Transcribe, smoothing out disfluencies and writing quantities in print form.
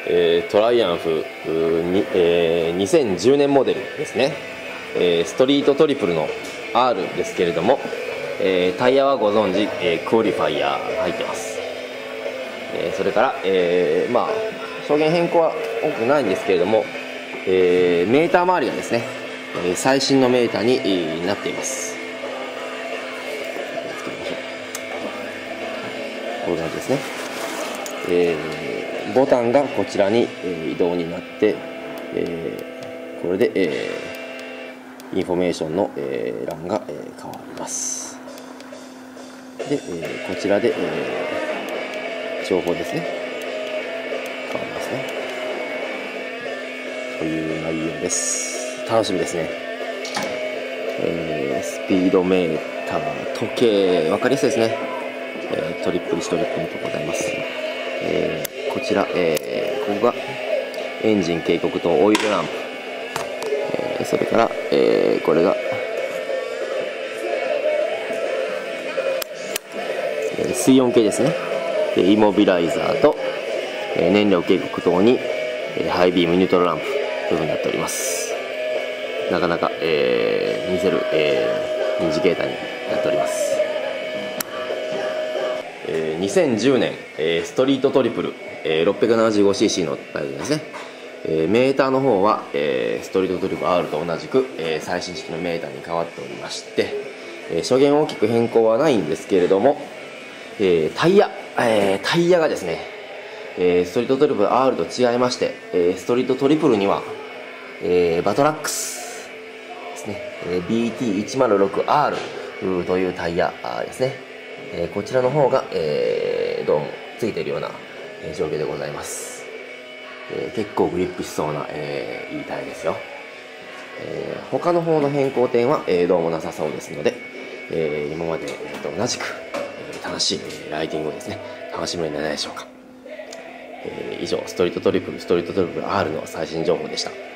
トライアンフに、2010年モデルですね、ストリートトリプルの R ですけれども、タイヤはご存知、クオリファイヤーが入ってます。それから、証言変更は多くないんですけれども、メーター周りがですね、最新のメーターになっています。こういう感じですね。ボタンがこちらに移動になって、これで、インフォメーションの、欄が、変わります。で、こちらで、情報ですね、変わりますね。という内容です。楽しみですね。スピードメーター、時計、分かりやすいですね。トリップ1トリップ2とございます。こちら、ここがエンジン警告灯、オイルランプ、それから、これが、水温計ですね。イモビライザーと、燃料警告灯に、ハイビームニュートラルランプというふうになっております。なかなか、見せる、インジケーターになっております。2010年、ストリートトリプル、675cc のタイヤですね。メーターの方は、ストリートトリプル R と同じく、最新式のメーターに変わっておりまして、初見大きく変更はないんですけれども、タイヤがですね、ストリートトリプル R と違いまして、ストリートトリプルには、バトラックスですね、BT106R というタイヤですね。こちらの方が、どうもついているような、状況でございます。結構グリップしそうな、いいタイヤですよ。他の方の変更点は、どうもなさそうですので、今までと同じく、楽しい、ライディングをですね楽しめるんじゃないでしょうか。以上ストリートトリプル R の最新情報でした。